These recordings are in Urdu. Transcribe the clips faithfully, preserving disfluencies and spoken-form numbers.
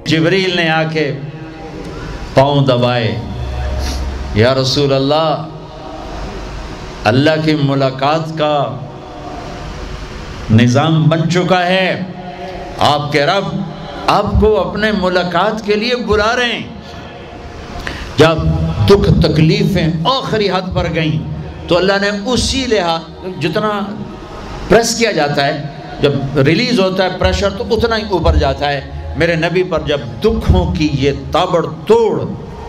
جبریل نے آ کے پاؤں دبائے، یا رسول اللہ، اللہ کی ملاقات کا نظام بن چکا ہے، آپ کے رب آپ کو اپنے ملاقات کے لیے بلا رہے ہیں۔ جب دکھ تکلیفیں آخری حد پر گئیں تو اللہ نے اسی لحاظ، جتنا پریس کیا جاتا ہے، جب ریلیز ہوتا ہے پریشر تو اتنا ہی اوپر جاتا ہے، میرے نبی پر جب دکھوں کی یہ تابڑ توڑ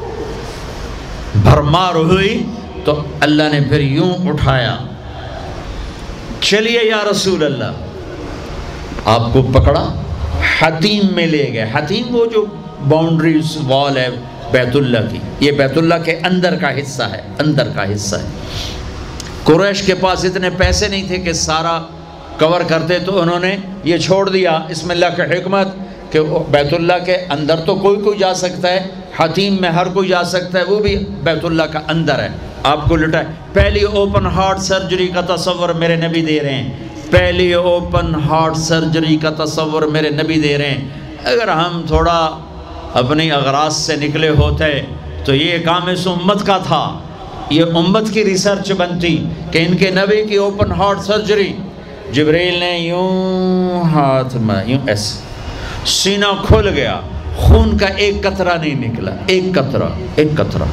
بھرمار ہوئی تو اللہ نے پھر یوں اٹھایا، چلیے یا رسول اللہ، آپ کو پکڑا، حتیم میں لے گئے۔ حتیم وہ جو باؤنڈریز وال ہے بیت اللہ کی، یہ بیت اللہ کے اندر کا حصہ ہے، اندر کا حصہ ہے۔ قریش کے پاس اتنے پیسے نہیں تھے کہ سارا کور کرتے، تو انہوں نے یہ چھوڑ دیا، اسم اللہ کی حکمت، کہ بیت اللہ کے اندر تو کوئی کوئی جا سکتا ہے، حتیم میں ہر کوئی جا سکتا ہے، وہ بھی بیت اللہ کا اندر ہے۔ آپ کو لٹائے، پہلی اوپن ہارٹ سرجری کا تصور میرے نبی دے رہے ہیں، پہلی اوپن ہارٹ سرجری کا تصور میرے نبی دے رہے ہیں۔ اگر ہم تھوڑا اپنی اغراض سے نکلے ہوتے تو یہ کام اس امت کا تھا، یہ امت کی ریسرچ بنتی کہ ان کے نبی کی اوپن ہارٹ سرجری۔ جبریل نے یوں ہاتھ میں یوں ایسے، سینہ کھل گیا، خون کا ایک قطرہ نہیں نکلا، ایک قطرہ، ایک قطرہ۔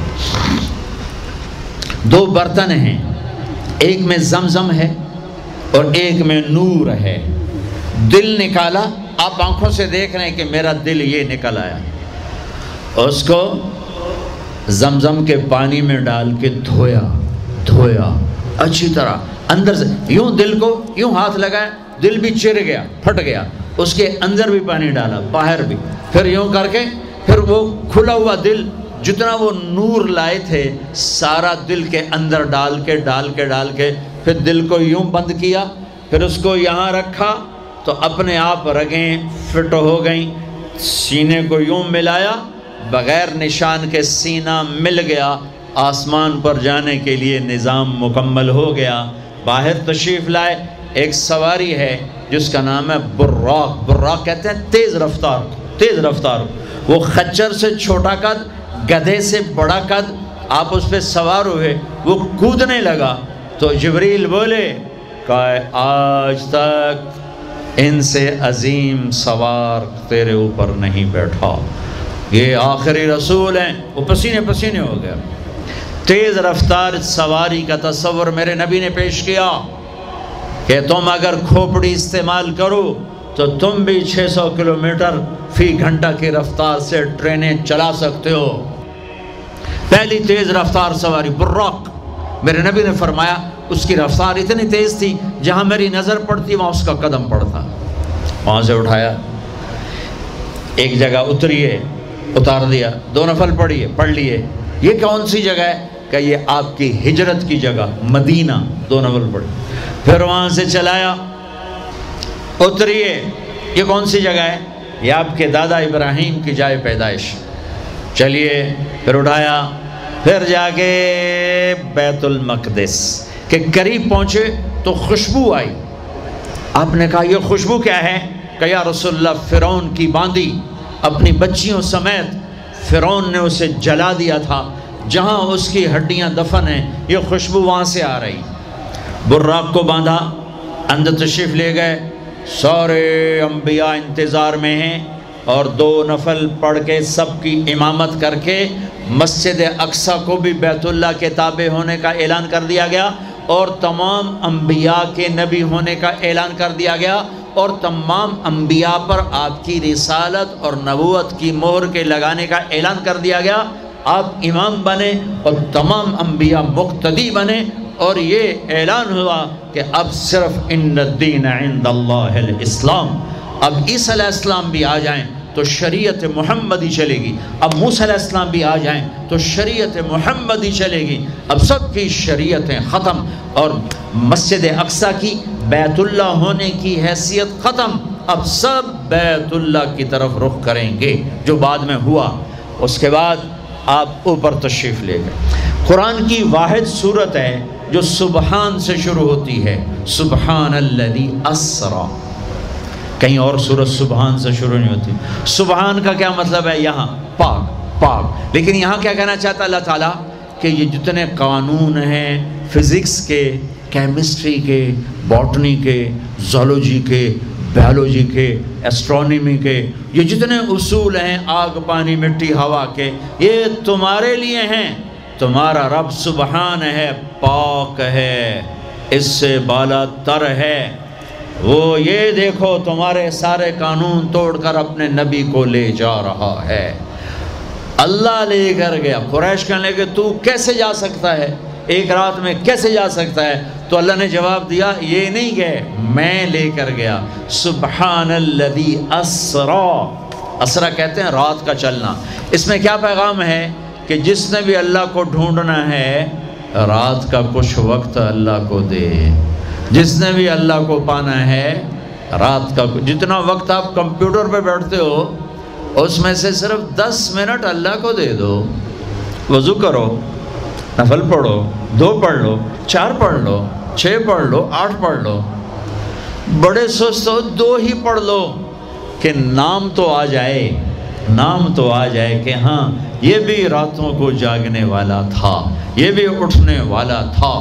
دو برتن ہیں، ایک میں زمزم ہے اور ایک میں نور ہے۔ دل نکالا، آپ آنکھوں سے دیکھ رہے ہیں کہ میرا دل یہ نکل آیا، اس کو زمزم کے پانی میں ڈال کے دھویا دھویا اچھی طرح اندر سے، یوں دل کو یوں ہاتھ لگایا، دل بھی چر گیا، پھٹ گیا، اس کے اندر بھی پانی ڈالا، باہر بھی، پھر یوں کر کے پھر وہ کھلا ہوا دل، جتنا وہ نور لائے تھے سارا دل کے اندر ڈال کے ڈال کے ڈال کے پھر دل کو یوں بند کیا، پھر اس کو یہاں رکھا تو اپنے آپ رگیں فٹ ہو گئیں، سینے کو یوں ملایا، بغیر نشان کے سینہ مل گیا، آسمان پر جانے کے لیے نظام مکمل ہو گیا۔ باہر تشریف لائے، ایک سواری ہے جس کا نام ہے براق، براق کہتے ہیں تیز رفتار، تیز رفتار، وہ خچر سے چھوٹا قد، گدھے سے بڑا قد، آپ اس پہ سوار ہوئے، وہ کودنے لگا تو جبریل بولے کہ آج تک ان سے عظیم سوار تیرے اوپر نہیں بیٹھا، یہ آخری رسول ہیں۔ وہ پسینے پسینے ہو گیا۔ تیز رفتار سواری کا تصور میرے نبی نے پیش کیا کہ تم اگر کھوپڑی استعمال کرو تو تم بھی چھ سو کلومیٹر فی گھنٹہ کی رفتار سے ٹرینیں چلا سکتے ہو۔ پہلی تیز رفتار سواری براق، میرے نبی نے فرمایا اس کی رفتار اتنی تیز تھی جہاں میری نظر پڑتی وہاں اس کا قدم پڑتا، وہاں سے اٹھایا، ایک جگہ اتریے، اتار دیا، دو نفل پڑھیے، پڑھ لیے، یہ کون سی جگہ ہے کہ یہ آپ کی ہجرت کی جگہ مدینہ، دو نفل پڑھ، پھر وہاں سے چلایا، اتریے، یہ کون سی جگہ ہے؟ یہ آپ کے دادا ابراہیم کی جائے پیدائش، چلیے، پھر اٹھایا، پھر جا کے بیت المقدس کے قریب پہنچے تو خوشبو آئی، آپ نے کہا یہ خوشبو کیا ہے؟ کہ یا رسول اللہ فرعون کی باندی اپنی بچیوں سمیت فرعون نے اسے جلا دیا تھا، جہاں اس کی ہڈیاں دفن ہیں، یہ خوشبو وہاں سے آ رہی۔ براق کو باندھا، اندر تشریف لے گئے، سارے انبیاء انتظار میں ہیں، اور دو نفل پڑھ کے سب کی امامت کر کے مسجد اقصی کو بھی بیت اللہ کے تابع ہونے کا اعلان کر دیا گیا، اور تمام انبیاء کے نبی ہونے کا اعلان کر دیا گیا، اور تمام انبیاء پر آپ کی رسالت اور نبوت کی مہر کے لگانے کا اعلان کر دیا گیا۔ آپ امام بنے اور تمام انبیاء مقتدی بنے، اور یہ اعلان ہوا کہ اب صرف ان الدین عند اللہ الاسلام، اب عیسیٰ علیہ السلام بھی آ جائیں تو شریعت محمدی چلے گی، اب موسیٰ علیہ السلام بھی آ جائیں تو شریعت محمدی چلے گی، اب سب کی شریعتیں ختم، اور مسجد اقصی کی بیت اللہ ہونے کی حیثیت ختم، اب سب بیت اللہ کی طرف رخ کریں گے، جو بعد میں ہوا۔ اس کے بعد آپ اوپر تشریف لے گئے۔ قرآن کی واحد صورت ہے جو سبحان سے شروع ہوتی ہے، سبحان الذی اسری، کہیں اور سورت سبحان سے شروع نہیں ہوتی. سبحان کا کیا مطلب ہے یہاں؟ پاک پاک. لیکن یہاں کیا کہنا چاہتا اللہ تعالیٰ کہ یہ جتنے قانون ہیں فزکس کے، کیمسٹری کے، باٹنی کے، زولوجی کے، بیولوجی کے، ایسٹرونومی کے، یہ جتنے اصول ہیں آگ پانی مٹی ہوا کے، یہ تمہارے لیے ہیں. تمہارا رب سبحان ہے، پاک ہے، اس سے بالا تر ہے. وہ یہ دیکھو تمہارے سارے قانون توڑ کر اپنے نبی کو لے جا رہا ہے. اللہ لے کر گیا. قریش کہنے لگے تو کیسے جا سکتا ہے، ایک رات میں کیسے جا سکتا ہے؟ تو اللہ نے جواب دیا یہ نہیں گئے، میں لے کر گیا. سبحان الذی اسرا. اسرا کہتے ہیں رات کا چلنا. اس میں کیا پیغام ہے کہ جس نے بھی اللہ کو ڈھونڈنا ہے رات کا کچھ وقت اللہ کو دے. جس نے بھی اللہ کو پانا ہے رات کا، جتنا وقت آپ کمپیوٹر پہ بیٹھتے ہو اس میں سے صرف دس منٹ اللہ کو دے دو. وضو کرو، نفل پڑھو، دو پڑھ لو، چار پڑھ لو، چھ پڑھ لو، آٹھ پڑھ لو. بڑے سست ہو دو ہی پڑھ لو کہ نام تو آ جائے، نام تو آ جائے کہ ہاں یہ بھی راتوں کو جاگنے والا تھا، یہ بھی اٹھنے والا تھا.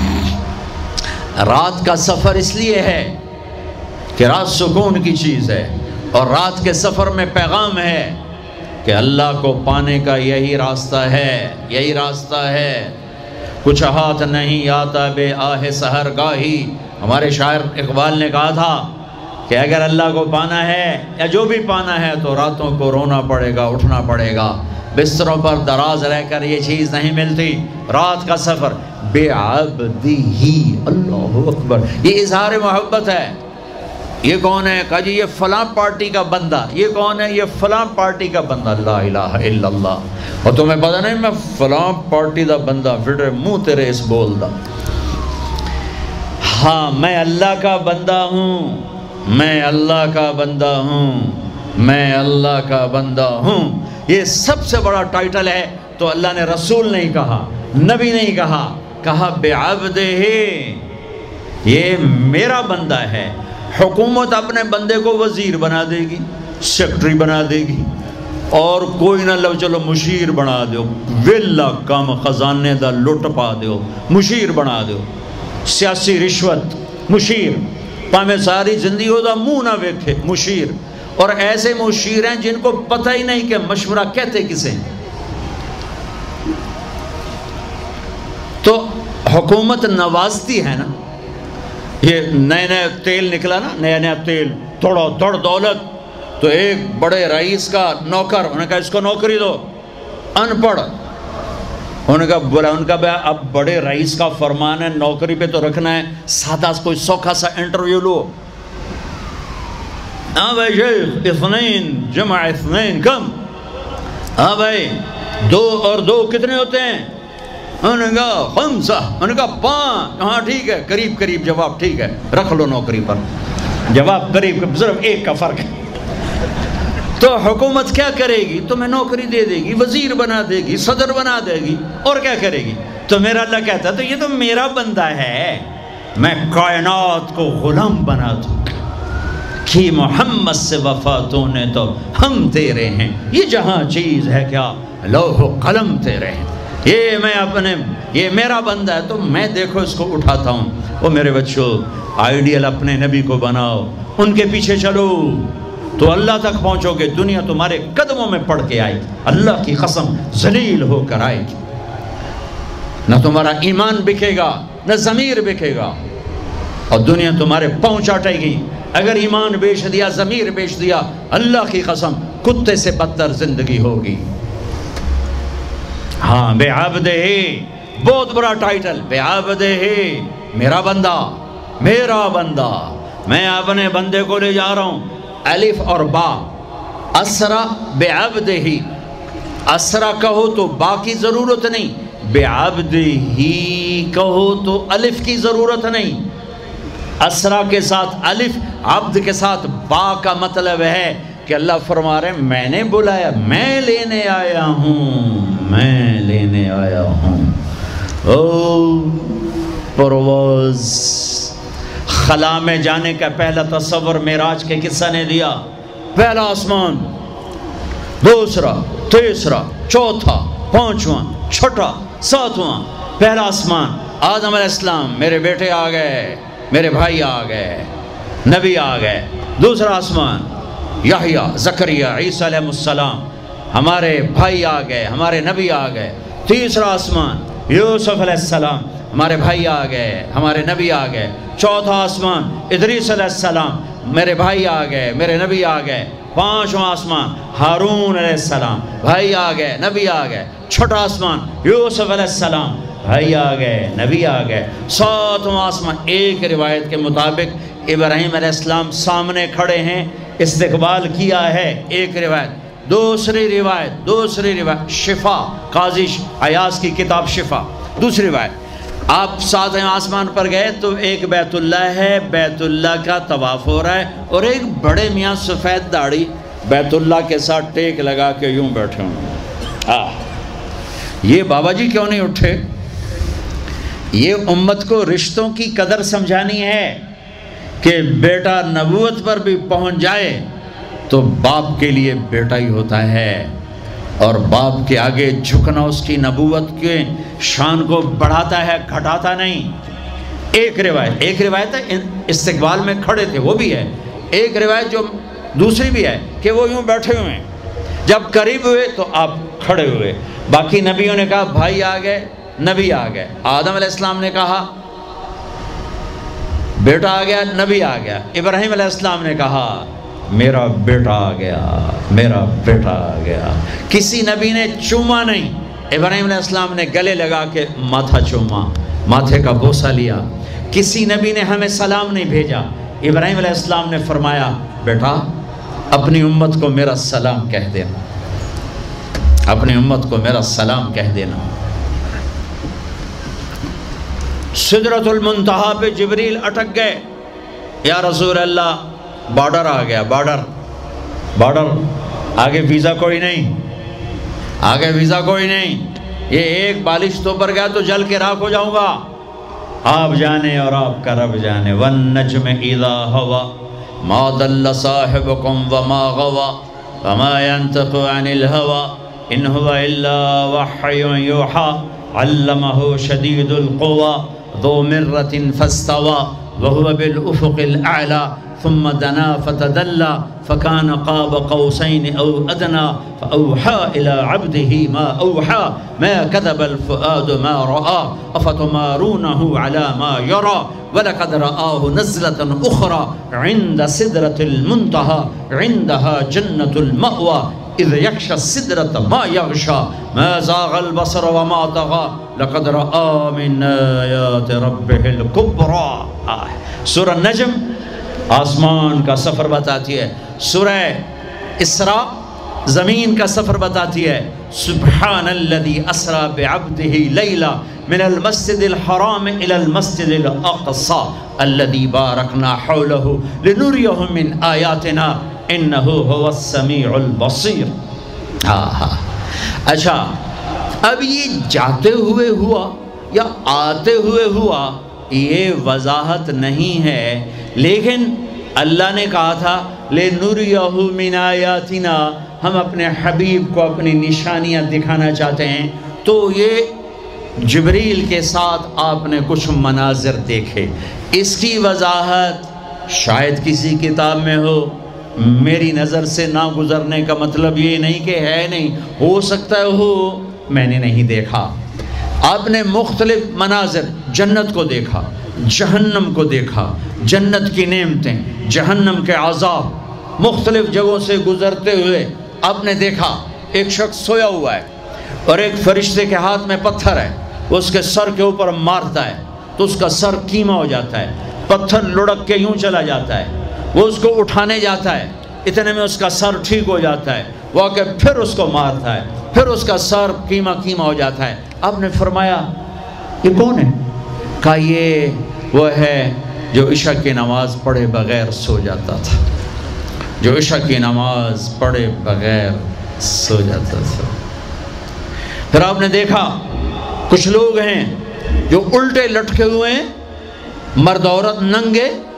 رات کا سفر اس لیے ہے کہ رات سکون کی چیز ہے، اور رات کے سفر میں پیغام ہے کہ اللہ کو پانے کا یہی راستہ ہے، یہی راستہ ہے. کچھ ہاتھ نہیں آتا بے آہ سحر گاہی. ہمارے شاعر اقبال نے کہا تھا کہ اگر اللہ کو پانا ہے یا جو بھی پانا ہے تو راتوں کو رونا پڑے گا، اٹھنا پڑے گا. بستروں پر دراز رہ کر یہ چیز نہیں ملتی. رات کا سفر بے عبدی، اللہ اکبر، یہ اظہار محبت ہے. یہ کون ہے؟ کہا جی یہ فلاں پارٹی کا بندہ. یہ کون ہے؟ یہ فلاں پارٹی کا بندہ. لا الہ الا اللہ. اور تمہیں پتہ نہیں میں فلاں پارٹی دا بندہ، پھر منہ تیرے اس بول دا. ہاں میں اللہ کا بندہ ہوں، میں اللہ کا بندہ ہوں، میں اللہ کا بندہ ہوں. یہ سب سے بڑا ٹائٹل ہے. تو اللہ نے رسول نہیں کہا، نبی نہیں کہا، کہا بعبدہ، یہ میرا بندہ ہے. حکومت اپنے بندے کو وزیر بنا دے گی، سیکٹری بنا دے گی، اور کوئی نہ لو چلو مشیر بنا دو، ویلا کم خزانے دا لٹ پا دو، مشیر بنا دو. سیاسی رشوت، مشیر. پامے ساری زندگی ہو دا منہ نہ ویکھے، مشیر. اور ایسے مشیر ہیں جن کو پتہ ہی نہیں کہ مشورہ کہتے کسے. تو حکومت نوازتی ہے نا. یہ نئے نئے تیل نکلا نا، نیا نیا تیل، تھوڑا دڑ دولت. تو ایک بڑے رئیس کا نوکر، انہوں نے کہا اس کو نوکری دو. ان پڑھ. انہوں نے کہا بولا ان کا اب بڑے رئیس کا فرمان ہے، نوکری پہ تو رکھنا ہے، سادہ کوئی سوکھا سا انٹرویو لو. ہاں بھائی شیخ، اثنین جمع اثنین کم. ہاں بھائی دو اور دو کتنے ہوتے ہیں؟ انہوں نے کہا خمسہ. انہوں نے کہا پانچ. ہاں ٹھیک ہے، قریب قریب جواب، ٹھیک ہے رکھ لو نوکری پر. جواب قریب، صرف ایک کا فرق ہے. تو حکومت کیا کرے گی؟ تمہیں نوکری دے دے گی، وزیر بنا دے گی، صدر بنا دے گی، اور کیا کرے گی؟ تو میرا اللہ کہتا ہے تو یہ تو میرا بندہ ہے، میں کائنات کو غلام بنا دوں کہ محمد سے وفا تو نے تو ہم تیرے ہیں. یہ جہاں چیز ہے کیا لوح و قلم تیرے ہیں. یہ میں اپنے، یہ میرا بندہ ہے تو میں دیکھو اس کو اٹھاتا ہوں. وہ میرے بچوں آئیڈیل اپنے نبی کو بناؤ، ان کے پیچھے چلو تو اللہ تک پہنچو گے. دنیا تمہارے قدموں میں پڑھ کے آئے گی، اللہ کی قسم ذلیل ہو کر آئے گی. نہ تمہارا ایمان بکے گا، نہ ضمیر بکے گا، اور دنیا تمہارے پاؤں چاٹے گی. اگر ایمان بیچ دیا، ضمیر بیچ دیا، اللہ کی قسم کتے سے بدتر زندگی ہوگی. ہاں بے عبدہ، بہت بڑا ٹائٹل، بے عبدہ، میرا بندہ، میرا بندہ. میں اپنے بندے کو لے جا رہا ہوں. الف اور با. اسرا بے عبدہ، اسرا کہو تو با کی ضرورت نہیں، بے عبدہ کہو تو الف کی ضرورت نہیں. اسرا کے ساتھ الف، عبد کے ساتھ با کا مطلب ہے کہ اللہ فرما رہے ہیں میں نے بلایا، میں لینے آیا ہوں، میں لینے آیا ہوں. او پرواز خلا میں جانے کا پہلا تصور معراج کے قصہ نے دیا. پہلا آسمان، دوسرا، تیسرا، چوتھا، پانچواں، چھٹا، ساتواں. پہلا آسمان آدم علیہ السلام، میرے بیٹے آ گئے، میرے بھائی آ گئے، نبی آ گئے. دوسرا آسمان یحییٰ، زکریا، عیسیٰ علیہ السلام، ہمارے بھائی آ گئے، ہمارے نبی آ گئے. تیسرا آسمان یوسف علیہ السلام، ہمارے بھائی آ گئے، ہمارے نبی آ گئے. چوتھا آسمان ادریس علیہ السلام، میرے بھائی آ گئے، میرے نبی آ گئے. پانچواں آسمان ہارون علیہ السلام، بھائی آ گئے، نبی آ گئے. چھٹا آسمان یوسف علیہ السلام، بھائی آ گئے، نبی آ گئے. ساتواں آسمان ایک روایت کے مطابق ابراہیم علیہ السلام سامنے کھڑے ہیں، استقبال کیا ہے. ایک روایت. دوسری روایت دوسری روایت شفا، قاضی عیاض کی کتاب شفا. دوسری روایت آپ ساتویں آسمان پر گئے تو ایک بیت اللہ ہے، بیت اللہ کا طواف ہو رہا ہے، اور ایک بڑے میاں سفید داڑھی بیت اللہ کے ساتھ ٹیک لگا کے یوں بیٹھے ہوں. آہ یہ بابا جی کیوں نہیں اٹھے؟ یہ امت کو رشتوں کی قدر سمجھانی ہے کہ بیٹا نبوت پر بھی پہنچ جائے تو باپ کے لیے بیٹا ہی ہوتا ہے، اور باپ کے آگے جھکنا اس کی نبوت کے شان کو بڑھاتا ہے، گھٹاتا نہیں. ایک روایت ایک روایت ہے استقبال میں کھڑے تھے، وہ بھی ہے. ایک روایت جو دوسری بھی ہے کہ وہ یوں بیٹھے ہوئے ہیں، جب قریب ہوئے تو آپ کھڑے ہوئے. باقی نبیوں نے کہا بھائی آ گئے، نبی آ گئے. آدم علیہ السلام نے کہا بیٹا آ گیا، نبی آ گیا. ابراہیم علیہ السلام نے کہا میرا بیٹا آ گیا، میرا بیٹا آ گیا. کسی نبی نے چوما نہیں. ابراہیم علیہ السلام نے گلے لگا کے ماتھا چوما، ماتھے کا بوسہ لیا. کسی نبی نے ہمیں سلام نہیں بھیجا. ابراہیم علیہ السلام نے فرمایا بیٹا اپنی امت کو میرا سلام کہہ دینا، اپنی امت کو میرا سلام کہہ دینا. سدرۃ المنتہا پہ جبریل اٹک گئے. یا رسول اللہ بارڈر آ گیا، بارڈر بارڈر آگے ویزا کوئی نہیں، آگے ویزا کوئی نہیں. یہ ایک بالش تو پر گیا تو جل کے راکھ ہو جاؤں گا. آپ جانے اور آپ کا رب جانے. وَالنَّجْمِ إِذَا هَوَى مَا ضَلَّ صَاحِبُكُمْ وَمَا غَوَى وَمَا يَنْطِقُ عَنِ الْهَوَى إِنْ هُوَ إِلَّا وَحْيٌ يُوحَى عَلَّمَهُ شَدِيدُ الْقُوَى ذُو مِرَّةٍ فَاسْتَوَى وَهُوَ بِالْأُفُقِ الْأَعْلَى ثم دنا فتدلى فكان قاب قوسين أو أدنى فأوحى إلى عبده ما أوحى ما كذب الفؤاد ما رأى أفتمارونه على ما يرى ولقد رآه نزلة أخرى عند سدرة المنتهى عندها جنة المأوى إذ يغشى السدرة ما يغشى ما زاغ البصر وما طغى لقد رأى من آيات ربه الكبرى. سورہ النجم آسمان کا سفر بتاتی ہے. سورہ اسراء زمین کا سفر بتاتی ہے. سبحان الذي اسرا بعبده لیلا من المسجد الحرام الى المسجد الاقصى الذي باركنا حوله لنريه من آیاتنا انه هو السمیع البصیر. اچھا اب یہ جاتے ہوئے ہوا یا آتے ہوئے ہوا یہ وضاحت نہیں ہے، لیکن اللہ نے کہا تھا لِنُرِيَهُ مِنْ آیَاتِنَا، ہم اپنے حبیب کو اپنی نشانیاں دکھانا چاہتے ہیں. تو یہ جبریل کے ساتھ آپ نے کچھ مناظر دیکھے. اس کی وضاحت شاید کسی کتاب میں ہو، میری نظر سے نہ گزرنے کا مطلب یہ نہیں کہ ہے نہیں، ہو سکتا ہے ہو، میں نے نہیں دیکھا. آپ نے مختلف مناظر، جنت کو دیکھا، جہنم کو دیکھا، جنت کی نعمتیں، جہنم کے عذاب، مختلف جگہوں سے گزرتے ہوئے آپ نے دیکھا. ایک شخص سویا ہوا ہے اور ایک فرشتے کے ہاتھ میں پتھر ہے، وہ اس کے سر کے اوپر مارتا ہے تو اس کا سر کیما ہو جاتا ہے. پتھر لڑک کے یوں چلا جاتا ہے، وہ اس کو اٹھانے جاتا ہے، اتنے میں اس کا سر ٹھیک ہو جاتا ہے. وہ آ کے پھر اس کو مارتا ہے، پھر اس کا سر کیما کیما ہو جاتا ہے. آپ نے فرمایا یہ کون ہے؟ کہا یہ وہ ہے جو عشاء کی نماز پڑھے بغیر سو جاتا تھا، جو عشاء کی نماز پڑھے بغیر سو جاتا تھا. پھر آپ نے دیکھا کچھ لوگ ہیں جو الٹے لٹکے ہوئے ہیں، مرد عورت ننگے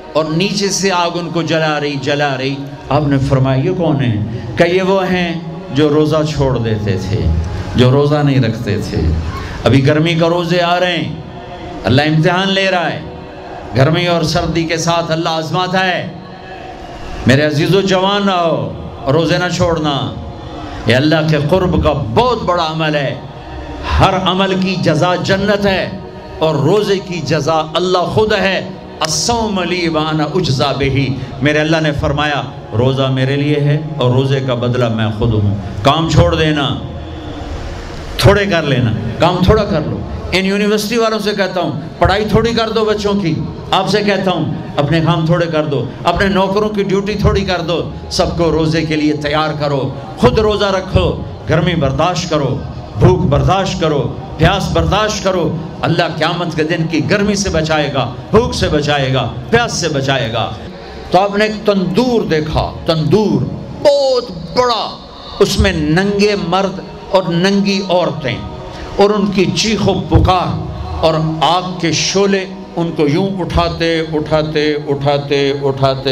اور نیچے سے آگ ان کو جلا رہی جلا رہی۔ آپ نے فرمایا یہ کون ہیں؟ کہ یہ وہ ہیں جو روزہ چھوڑ دیتے تھے، جو روزہ نہیں رکھتے تھے۔ ابھی گرمی کا روزے آ رہے ہیں، اللہ امتحان لے رہا ہے، گرمی اور سردی کے ساتھ اللہ آزماتا ہے۔ میرے عزیزو جوان رہو، روزے نہ چھوڑنا، یہ اللہ کے قرب کا بہت بڑا عمل ہے۔ ہر عمل کی جزا جنت ہے اور روزے کی جزا اللہ خود ہے۔ الصوم لی وانا اجزا بہ، میرے اللہ نے فرمایا روزہ میرے لیے ہے اور روزے کا بدلہ میں خود ہوں۔ کام چھوڑ دینا، تھوڑے کر لینا، کام تھوڑا کر لو۔ ان یونیورسٹی والوں سے کہتا ہوں پڑھائی تھوڑی کر دو بچوں کی، آپ سے کہتا ہوں اپنے کام تھوڑے کر دو، اپنے نوکروں کی ڈیوٹی تھوڑی کر دو، سب کو روزے کے لیے تیار کرو، خود روزہ رکھو، گرمی برداشت کرو، بھوک برداشت کرو، پیاس برداشت کرو۔ اللہ قیامت کے دن کی گرمی سے بچائے گا، بھوک سے بچائے گا، پیاس سے بچائے گا۔ تو آپ نے ایک تندور دیکھا، تندور بہت بڑا، اس میں ننگے مرد اور ننگی عورتیں اور ان کی چیخ و پکار اور آگ کے شعلے ان کو یوں اٹھاتے اٹھاتے اٹھاتے اٹھاتے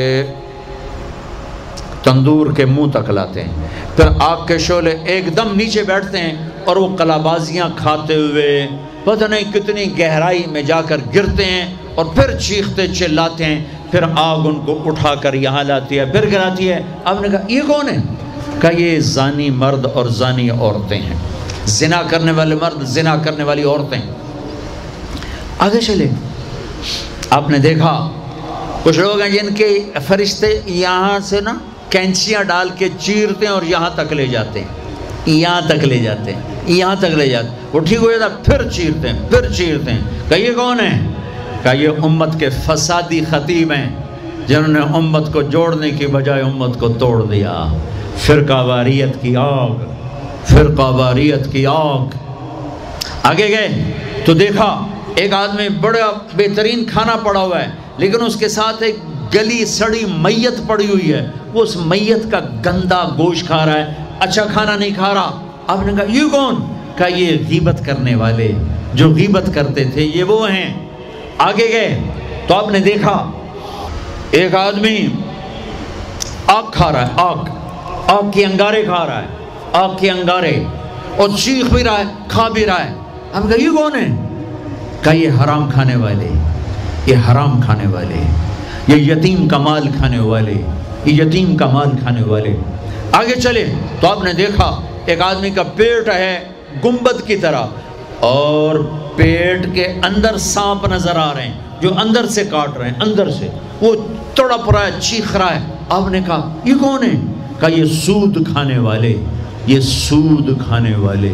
تندور کے منہ تک لاتے ہیں، پھر آگ کے شعلے ایک دم نیچے بیٹھتے ہیں اور وہ کلابازیاں کھاتے ہوئے پتہ نہیں کتنی گہرائی میں جا کر گرتے ہیں اور پھر چیختے چلاتے ہیں، پھر آگ ان کو اٹھا کر یہاں لاتی ہے، پھر گراتی ہے۔ آپ نے کہا یہ کون ہے؟ کہا یہ زانی مرد اور زانی عورتیں ہیں، زنا کرنے والے مرد، زنا کرنے والی عورتیں۔ آگے چلے، آپ نے دیکھا کچھ لوگ ہیں جن کے فرشتے یہاں سے نا کینچیاں ڈال کے چیرتے ہیں اور یہاں تک لے جاتے ہیں، یہاں تک لے جاتے ہیں، یہاں تک لے جاتے ہیں، وہ ٹھیک ہو جاتا پھر چیرتے ہیں، پھر چیرتے ہیں۔ کہ یہ کون ہے؟ کہ یہ امت کے فسادی خطیب ہیں جنہوں نے امت کو جوڑنے کی بجائے امت کو توڑ دیا۔ فرقہ واریت کی آگ، فرقہ واریت کی آگ۔ آگے گئے تو دیکھا ایک آدمی بڑا بہترین کھانا پڑا ہوا ہے، لیکن اس کے ساتھ ایک گلی سڑی میت پڑی ہوئی ہے، وہ اس میت کا گندا گوشت کھا رہا ہے، اچھا کھانا نہیں کھا رہا۔ آپ نے کہا یہ کون؟ کہا یہ غیبت کرنے والے جو غیبت کرتے تھے، یہ وہ ہیں۔ آگے گئے تو آپ نے دیکھا ایک آدمی آگ کھا رہا ہے، آگ آگ کے انگارے کھا رہا ہے، آگ کے انگارے، اور چیخ بھی رہا ہے، کھا بھی رہا ہے۔ ہم کہا یہ کون ہے؟ کہا یہ حرام کھانے والے، یہ حرام کھانے والے، یہ یتیم کا مال کھانے والے، یہ یتیم کا مال کھانے والے۔ آگے چلے تو آپ نے دیکھا ایک آدمی کا پیٹ ہے گنبد کی طرح اور پیٹ کے اندر سانپ نظر آ رہے ہیں جو اندر سے کاٹ رہے ہیں، اندر سے وہ تڑپ رہا ہے، چیخ رہا ہے۔ آپ نے کہا یہ کون ہے؟ کہا یہ سود کھانے والے، یہ سود کھانے والے۔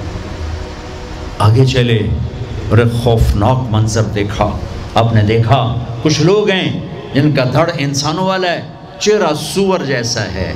آگے چلے اور ایک خوفناک منظر دیکھا۔ آپ نے دیکھا کچھ لوگ ہیں جن کا دھڑ انسانوں والا ہے، چہرہ سور جیسا ہے۔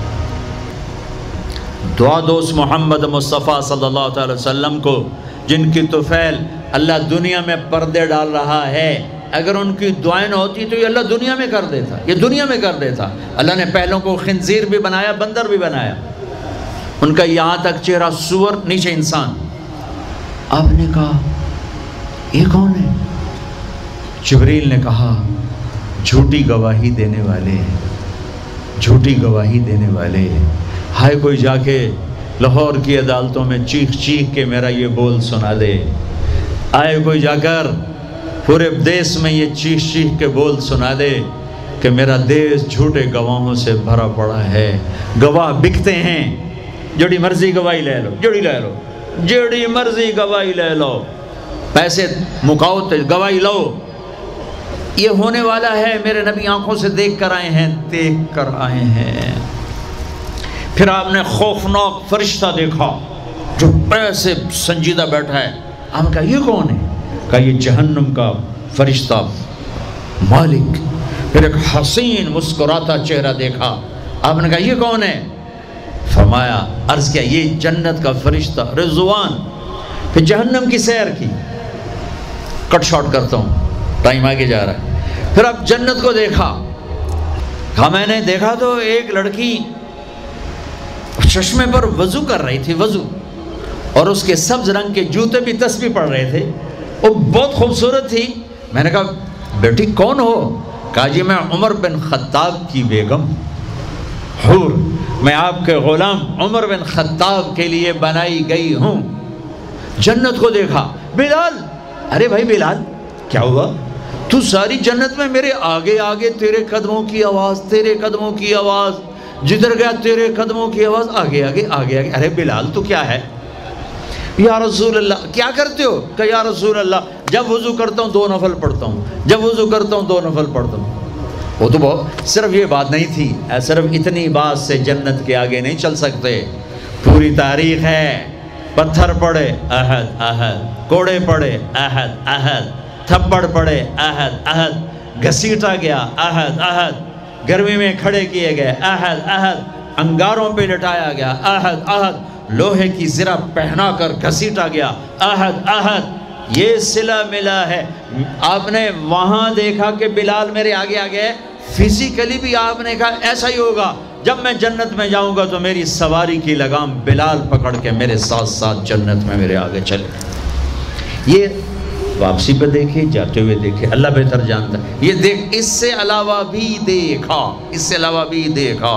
دعا دوست محمد مصطفیٰ صلی اللہ علیہ وسلم کو، جن کی طفیل اللہ دنیا میں پردے ڈال رہا ہے، اگر ان کی دعائیں نہ ہوتی تو یہ اللہ دنیا میں کر دیتا، یہ دنیا میں کر دیتا۔ اللہ نے پہلوں کو خنزیر بھی بنایا، بندر بھی بنایا، ان کا یہاں تک چہرہ سور، نیچے انسان۔ آپ نے کہا یہ کون ہے؟ جبریل نے کہا جھوٹی گواہی دینے والے، جھوٹی گواہی دینے والے۔ ہائے کوئی جا کے لاہور کی عدالتوں میں چیخ چیخ کے میرا یہ بول سنا دے، آئے کوئی جا کر پورے دیس میں یہ چیخ چیخ کے بول سنا دے کہ میرا دیس جھوٹے گواہوں سے بھرا پڑا ہے، گواہ بکتے ہیں، جڑی مرضی گواہی لے لو، جڑی لے لو، جڑی مرضی گواہی لے لو، پیسے مکاؤ تے گواہی لو۔ یہ ہونے والا ہے، میرے نبی آنکھوں سے دیکھ کر آئے ہیں، دیکھ کر آئے ہیں۔ پھر آپ نے خوفناک فرشتہ دیکھا جو ایسے سنجیدہ بیٹھا ہے۔ آپ نے کہا یہ کون ہے؟ کہا یہ جہنم کا فرشتہ مالک۔ پھر ایک حسین مسکراتا چہرہ دیکھا۔ آپ نے کہا یہ کون ہے؟ فرمایا، عرض کیا یہ جنت کا فرشتہ رضوان۔ پھر جہنم کی سیر کی، کٹ شارٹ کرتا ہوں، ٹائم آگے جا رہا ہے۔ پھر اب جنت کو دیکھا، کہا میں نے دیکھا تو ایک لڑکی چشمے پر وضو کر رہی تھی، وضو، اور اس کے سبز رنگ کے جوتے بھی تسبیح پڑھ رہے تھے، وہ بہت خوبصورت تھی۔ میں نے کہا بیٹی کون ہو؟ کہا جی میں عمر بن خطاب کی بیگم حور، میں آپ کے غلام عمر بن خطاب کے لیے بنائی گئی ہوں۔ جنت کو دیکھا، بلال، ارے بھائی بلال کیا ہوا؟ تو ساری جنت میں میرے آگے آگے تیرے قدموں کی آواز، تیرے قدموں کی آواز، جدھر گیا تیرے قدموں کی آواز، آگے آگے آگے آگے۔ ارے بلال تو کیا ہے؟ یا رسول اللہ کیا کرتے ہو؟ کہ یا رسول اللہ جب وضو کرتا ہوں دو نفل پڑھتا ہوں، جب وضو کرتا ہوں دو نفل پڑھتا ہوں۔ وہ تو بہت صرف یہ بات نہیں تھی، صرف اتنی بات سے جنت کے آگے نہیں چل سکتے، پوری تاریخ ہے۔ پتھر پڑے احد احد، کوڑے پڑے احد احد، تھپڑ پڑے احد احد، گھسیٹا گیا احد احد، گرمی میں کھڑے کیے گئے احد احد، انگاروں پہ لٹایا گیا احد احد، لوہے کی زرہ پہنا کر گھسیٹا گیا احد احد۔ یہ صلہ ملا ہے۔ آپ نے وہاں دیکھا کہ بلال میرے آگے آگے ہے، فزیکلی بھی آپ نے کہا ایسا ہی ہوگا، جب میں جنت میں جاؤں گا تو میری سواری کی لگام بلال پکڑ کے میرے ساتھ ساتھ جنت میں میرے آگے چلے۔ یہ واپسی پہ دیکھے، جاتے ہوئے دیکھے، اللہ بہتر جانتا ہے۔ یہ دیکھ، اس سے علاوہ بھی دیکھا، اس سے علاوہ بھی دیکھا۔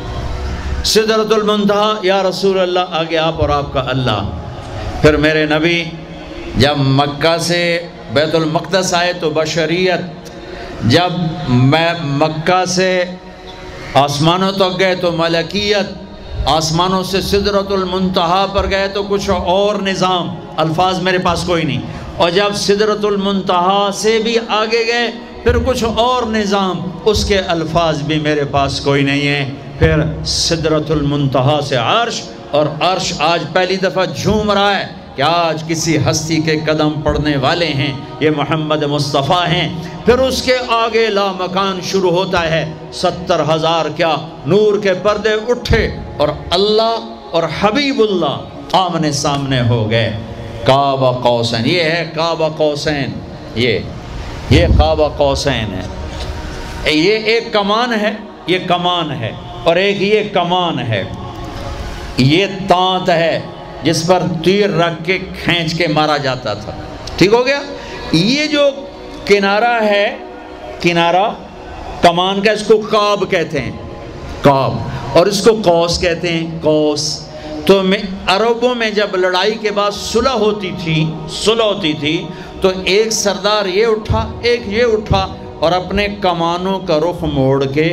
سدرۃ المنتہا، یا رسول اللہ آگے آپ اور آپ کا اللہ۔ پھر میرے نبی جب مکہ سے بیت المقدس آئے تو بشریت، جب میں مکہ سے آسمانوں تک گئے تو ملکیت، آسمانوں سے سدرۃ المنتہا پر گئے تو کچھ اور نظام، الفاظ میرے پاس کوئی نہیں، اور جب سدرۃ المنتہا سے بھی آگے گئے پھر کچھ اور نظام، اس کے الفاظ بھی میرے پاس کوئی نہیں ہے۔ پھر سدرۃ المنتہا سے عرش، اور عرش آج پہلی دفعہ جھوم رہا ہے کہ آج کسی ہستی کے قدم پڑنے والے ہیں، یہ محمد مصطفیٰ ہیں۔ پھر اس کے آگے لا مکان شروع ہوتا ہے، ستر ہزار کیا نور کے پردے اٹھے، اور اللہ اور حبیب اللہ آمنے سامنے ہو گئے۔ قاب قوسین، یہ ہے قاب قوسین، یہ یہ قاب قوسین ہے۔ یہ ایک کمان ہے، یہ کمان ہے، اور ایک یہ کمان ہے، یہ تانت ہے جس پر تیر رکھ کے کھینچ کے مارا جاتا تھا، ٹھیک ہو گیا۔ یہ جو کنارہ ہے، کنارہ کمان کا، اس کو قاب کہتے ہیں، قاب، اور اس کو قوس کہتے ہیں، قوس۔ تو میں عربوں میں جب لڑائی کے بعد صلح ہوتی تھی، صلح ہوتی تھی تو ایک سردار یہ اٹھا، ایک یہ اٹھا، اور اپنے کمانوں کا رخ موڑ کے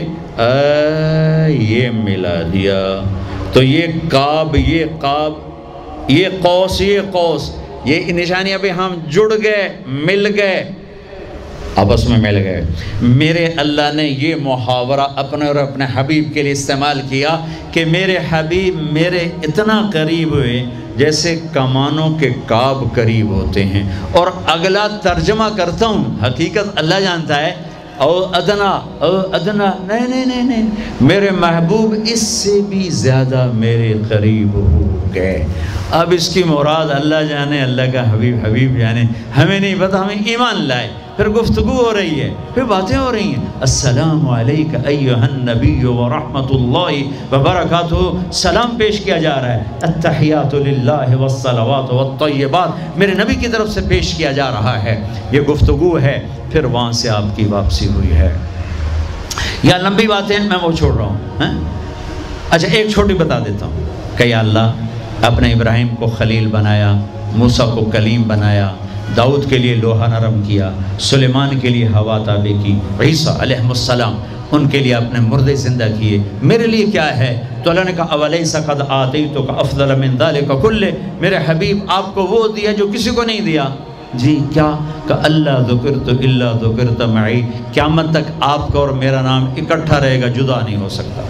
اے یہ ملا دیا، تو یہ قاب، یہ قاب، یہ قوس، یہ قوس، یہ نشانیاں بھی ہم جڑ گئے، مل گئے، آپس میں مل گئے۔ میرے اللہ نے یہ محاورہ اپنے اور اپنے حبیب کے لیے استعمال کیا کہ میرے حبیب میرے اتنا قریب ہوئے جیسے کمانوں کے قاب قریب ہوتے ہیں۔ اور اگلا ترجمہ کرتا ہوں، حقیقت اللہ جانتا ہے، او ادنا او ادنا، نہیں نہیں نہیں نہیں، میرے محبوب اس سے بھی زیادہ میرے قریب ہو گئے۔ اب اس کی مراد اللہ جانے، اللہ کا حبیب حبیب جانے، ہمیں نہیں پتہ، ہمیں ایمان لائے۔ پھر گفتگو ہو رہی ہے، پھر باتیں ہو رہی ہیں، السلام علیک ایھا النبی ورحمۃ اللہ وبرکاتہ، سلام پیش کیا جا رہا ہے، التحیات للہ والصلوات والطیبات میرے نبی کی طرف سے پیش کیا جا رہا ہے، یہ گفتگو ہے۔ پھر وہاں سے آپ کی واپسی ہوئی ہے۔ یا لمبی باتیں میں وہ چھوڑ رہا ہوں۔ اچھا ایک چھوٹی بتا دیتا ہوں کہ یا اللہ اپنے ابراہیم کو خلیل بنایا، موسیٰ کو کلیم بنایا، داؤد کے لیے لوہا نرم کیا، سلیمان کے لیے ہوا تابع کی، عیسیٰ علیہ السلام ان کے لیے اپنے مردے زندہ کیے، میرے لیے کیا ہے؟ تو اللہ نے کہا اولیس قد آتیتک افضل من ذلک کلہ، میرے حبیب آپ کو وہ دیا جو کسی کو نہیں دیا۔ جی کیا؟ کہ اللہ ذکرت الا ذکرت معی، قیامت تک آپ کا اور میرا نام اکٹھا رہے گا، جدا نہیں ہو سکتا۔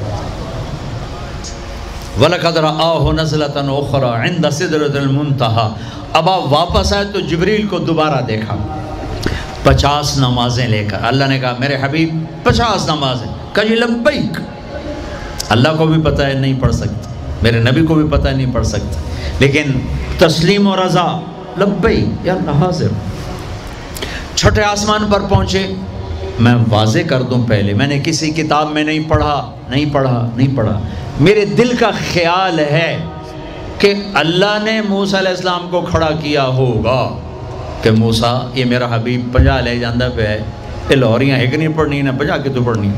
وَلَقَدْ رَآهُ نَزْلَةً أُخْرَى عِنْدَ سِدْرَةِ الْمُنْتَهَى، اب آپ واپس آئے تو جبریل کو دوبارہ دیکھا، پچاس نمازیں لے کر۔ اللہ نے کہا میرے حبیب پچاس نمازیں، کہا جی لبیک۔ اللہ کو بھی پتہ ہے نہیں پڑھ سکتا، میرے نبی کو بھی پتہ ہے نہیں پڑھ سکتا، لیکن تسلیم و رضا، لبیک یا اللہ حاضر۔ چھٹے آسمان پر پہنچے، میں واضح کر دوں پہلے، میں نے کسی کتاب میں نہیں پڑھا نہیں پڑھا نہیں پڑھا میرے دل کا خیال ہے کہ اللہ نے موسیٰ علیہ السلام کو کھڑا کیا ہوگا کہ موسیٰ یہ میرا حبیب پنجا لے جاندہ پہ ہے، یہ لاہوریاں ایک نہیں پڑھنی نہ بجا کے تو پڑھنی.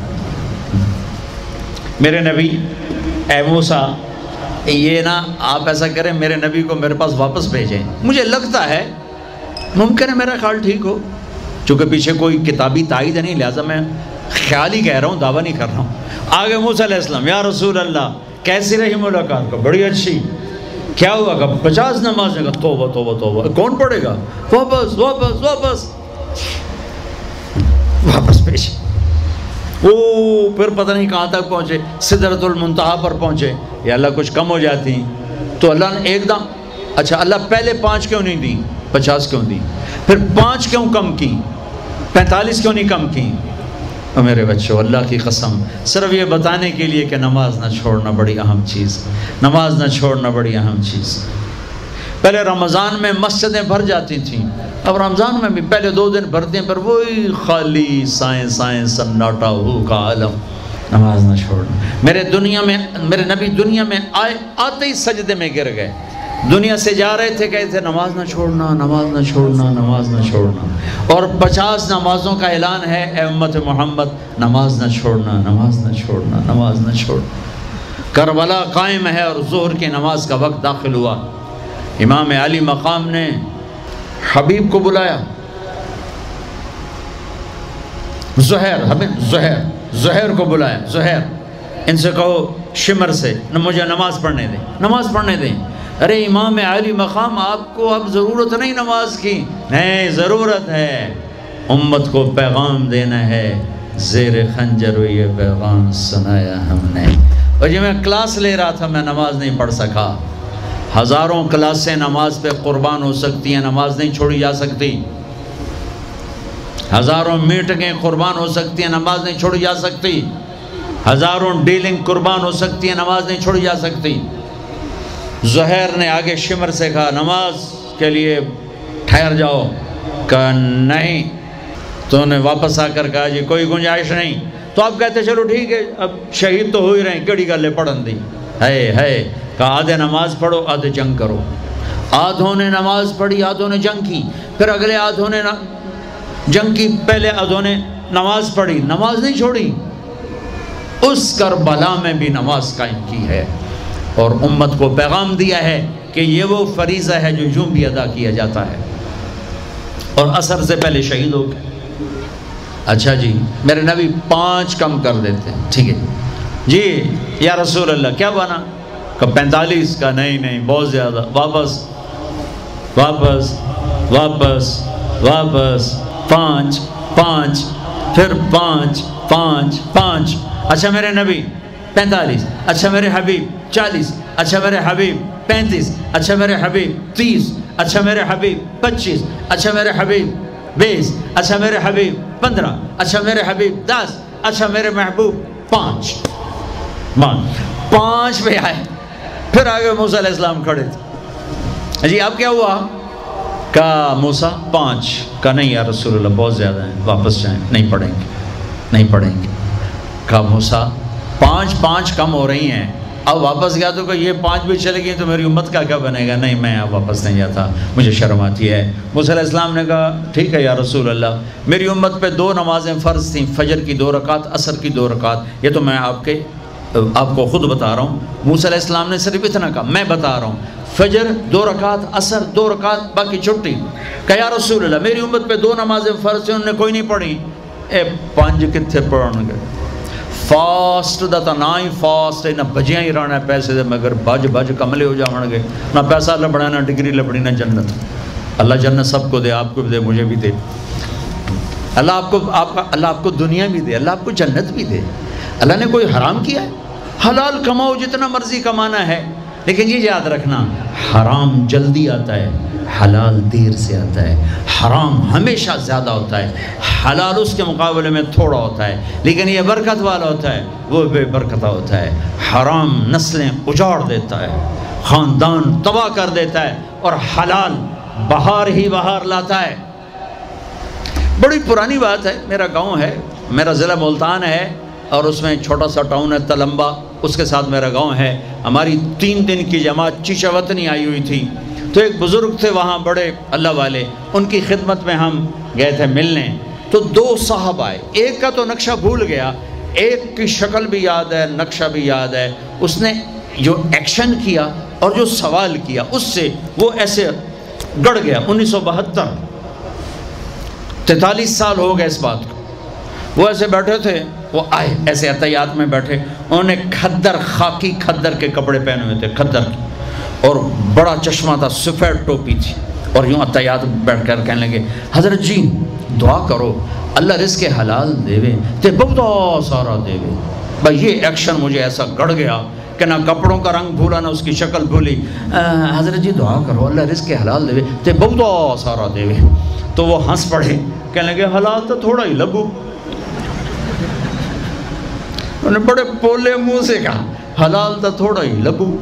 میرے نبی اے موسیٰ یہ نا آپ ایسا کریں میرے نبی کو میرے پاس واپس بھیجیں. مجھے لگتا ہے ممکن ہے میرا خیال ٹھیک ہو، چونکہ پیچھے کوئی کتابی تائید نہیں، لہٰذا میں خیال ہی کہہ رہا ہوں، دعویٰ نہیں کر رہا ہوں. آگے موسیٰ علیہ السلام یا رسول اللہ کیسی رہی ملاقات؟ کو بڑی اچھی. کیا ہوا؟ کہ پچاس نمازیں. کا توبہ توبہ توبہ کون پڑھے گا؟ واپس واپس واپس واپس پیش. او پھر پتہ نہیں کہاں تک پہنچے، سدرۃ المنتہا پر پہنچے. یا اللہ کچھ کم ہو جاتی تو اللہ نے ایک دم اچھا اللہ پہلے پانچ کیوں نہیں دی؟ پچاس کیوں دی؟ پھر پانچ کیوں کم کی؟ پینتالیس کیوں نہیں کم کی؟ اور میرے بچوں اللہ کی قسم صرف یہ بتانے کے لیے کہ نماز نہ چھوڑنا بڑی اہم چیز، نماز نہ چھوڑنا بڑی اہم چیز. پہلے رمضان میں مسجدیں بھر جاتی تھیں، اب رمضان میں بھی پہلے دو دن بھرتے ہیں پر وہی خالی سائیں سائیں سناٹا ہو کا عالم. نماز نہ چھوڑنا. میرے دنیا میں میرے نبی دنیا میں آئے آتے ہی سجدے میں گر گئے. دنیا سے جا رہے تھے کہتے تھے نماز نہ چھوڑنا نماز نہ چھوڑنا نماز نہ چھوڑنا. اور پچاس نمازوں کا اعلان ہے اے امت محمد نماز نہ چھوڑنا نماز نہ چھوڑنا نماز نہ چھوڑنا. کربلا قائم ہے اور ظہر کی نماز کا وقت داخل ہوا. امام علی مقام نے حبیب کو بلایا. زہیر حبیب زہیر زہیر کو بلایا. زہیر ان سے کہو شمر سے مجھے نماز پڑھنے دیں نماز پڑھنے دیں. ارے امام علی مقام آپ کو اب ضرورت نہیں نماز کی. نہیں ضرورت ہے، امت کو پیغام دینا ہے. زیر خنجر و یہ پیغام سنایا ہم نے. اور جب میں کلاس لے رہا تھا میں نماز نہیں پڑھ سکا. ہزاروں کلاسیں نماز پہ قربان ہو سکتی ہیں، نماز نہیں چھوڑی جا سکتی. ہزاروں میٹنگیں قربان ہو سکتی ہیں، نماز نہیں چھوڑی جا سکتی. ہزاروں ڈیلنگ قربان ہو سکتی ہیں، نماز نہیں چھوڑی جا سکتی. زہیر نے آگے شمر سے کہا نماز کے لیے ٹھہر جاؤ. کہا نہیں. تو انہیں واپس آ کر کہا جی کوئی گنجائش نہیں. تو آپ کہتے چلو ٹھیک ہے اب شہید تو ہو ہی رہے ہیں، کیڑی گلے پڑھن دی ہے ہے. کہا آدھے نماز پڑھو آدھے جنگ کرو. آدھوں نے نماز پڑھی آدھوں نے جنگ کی. پھر اگلے آدھوں نے جنگ کی، پہلے آدھوں نے نماز پڑھی، نماز نہیں چھوڑی. اس کربلا میں بھی نماز قائم کی ہے اور امت کو پیغام دیا ہے کہ یہ وہ فریضہ ہے جو یوں بھی ادا کیا جاتا ہے. اور عصر سے پہلے شہید ہو گئے. اچھا جی میرے نبی پانچ کم کر دیتے ہیں. ٹھیک ہے جی یا رسول اللہ کیا بنا؟ کہ پینتالیس. کا نہیں نہیں بہت زیادہ. واپس واپس واپس واپس پانچ پانچ پھر پانچ پانچ پانچ. اچھا میرے نبی پینتالیس. اچھا میرے حبیب چالیس. اچھا میرے حبیب پینتیس. اچھا میرے حبیب تیس. اچھا میرے حبیب پچیس. اچھا میرے حبیب بیس. اچھا میرے حبیب پندرہ. اچھا میرے حبیب دس. اچھا میرے محبوب پانچ. پانچ پہ آئے. پھر آگے موسیٰ علیہ السلام کھڑے تھے. جی اب کیا ہوا؟ کہا موسیٰ پانچ. کہا نہیں یا رسول اللہ بہت زیادہ ہیں، واپس جائیں، نہیں پڑھیں گے نہیں پڑھیں گے. کہا موسیٰ پانچ پانچ کم ہو رہی ہیں. اب واپس گیا تو کہ یہ پانچ بھی چلے گئی تو میری امت کا کیا بنے گا؟ نہیں میں اب واپس نہیں جاتا، مجھے شرم آتی ہے. موسیٰ علیہ السلام نے کہا ٹھیک ہے یا رسول اللہ میری امت پہ دو نمازیں فرض تھیں، فجر کی دو رکعت عصر کی دو رکعت. یہ تو میں آپ کے آپ کو خود بتا رہا ہوں. موسیٰ علیہ السلام نے صرف اتنا کہا میں بتا رہا ہوں. فجر دو رکعت عصر دو رکعت باقی چھٹی. کہا یا رسول اللہ میری امت پہ دو نمازیں فرض تھیں انہوں نے کوئی نہیں پڑھی. اے پانچ کتنے پڑھن گے؟ فاسٹ دا تا نہ ہی فاسٹ ہے نہ بجیاں ہی رہنا ہے پیسے دے مگر بج بج کملے ہو جاؤں گے. نہ پیسہ لبڑا نہ ڈگری لبڑی نہ جنت. اللہ جنت سب کو دے، آپ کو بھی دے مجھے بھی دے. اللہ آپ کو آپ کا اللہ آپ کو دنیا بھی دے، اللہ آپ کو جنت بھی دے. اللہ نے کوئی حرام کیا ہے؟ حلال کماؤ جتنا مرضی کمانا ہے، لیکن یہ یاد رکھنا حرام جلدی آتا ہے، حلال دیر سے آتا ہے. حرام ہمیشہ زیادہ ہوتا ہے، حلال اس کے مقابلے میں تھوڑا ہوتا ہے، لیکن یہ برکت والا ہوتا ہے، وہ بے برکتہ ہوتا ہے. حرام نسلیں اجاڑ دیتا ہے، خاندان تباہ کر دیتا ہے، اور حلال بہار ہی بہار لاتا ہے. بڑی پرانی بات ہے. میرا گاؤں ہے، میرا ضلع ملتان ہے اور اس میں چھوٹا سا ٹاؤن ہے تلمبا، اس کے ساتھ میرا گاؤں ہے. ہماری تین دن کی جماعت چیچا وطنی آئی ہوئی تھی. تو ایک بزرگ تھے وہاں بڑے اللہ والے، ان کی خدمت میں ہم گئے تھے ملنے. تو دو صاحب آئے، ایک کا تو نقشہ بھول گیا، ایک کی شکل بھی یاد ہے، نقشہ بھی یاد ہے، اس نے جو ایکشن کیا اور جو سوال کیا اس سے وہ ایسے گڑ گیا۔ انیس سو بہتر تینتالیس سال ہو گئے اس بات کو، وہ ایسے بیٹھے تھے، وہ آئے ایسے عطیات میں بیٹھے، انہوں نے کھدر، خاکی کھدر کے کپڑے پہنے ہوئے تھے، کھدر کی، اور بڑا چشمہ تھا، سفید ٹوپی تھی، اور یوں عطیات بیٹھ کر کہنے لگے حضرت جی دعا کرو اللہ رزق حلال دے وے تے بہت سارا دے وے۔ بھائی یہ ایکشن مجھے ایسا گڑ گیا کہ نہ کپڑوں کا رنگ بھولا نہ اس کی شکل بھولی۔ حضرت جی دعا کرو اللہ رزق حلال دے وے تے بہت سارا دے وے۔ تو وہ ہنس پڑے، کہنے لگے حلال تو تھوڑا ہی لگو۔ انہوں نے بڑے پولے منہ سے کہا حلال تو تھوڑا ہی لگو۔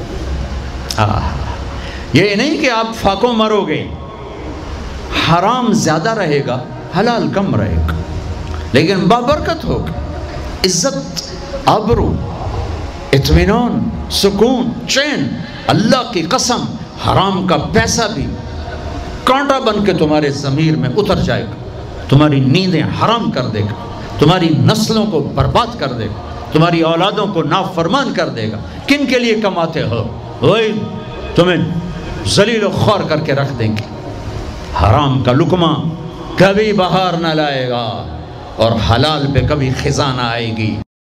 یہ نہیں کہ آپ فاقوں مرو گے، حرام زیادہ رہے گا حلال کم رہے گا، لیکن بابرکت ہوگا، عزت، آبرو، اطمینان، سکون، چین۔ اللہ کی قسم حرام کا پیسہ بھی کانٹا بن کے تمہارے ضمیر میں اتر جائے گا، تمہاری نیندیں حرام کر دے گا، تمہاری نسلوں کو برباد کر دے گا، تمہاری اولادوں کو نافرمان کر دے گا۔ کن کے لیے کماتے ہو؟ وہی تمہیں ذلیل و خوار کر کے رکھ دیں گے۔ حرام کا لقمہ کبھی بہار نہ لائے گا اور حلال پہ کبھی خزاں نہ آئے گی۔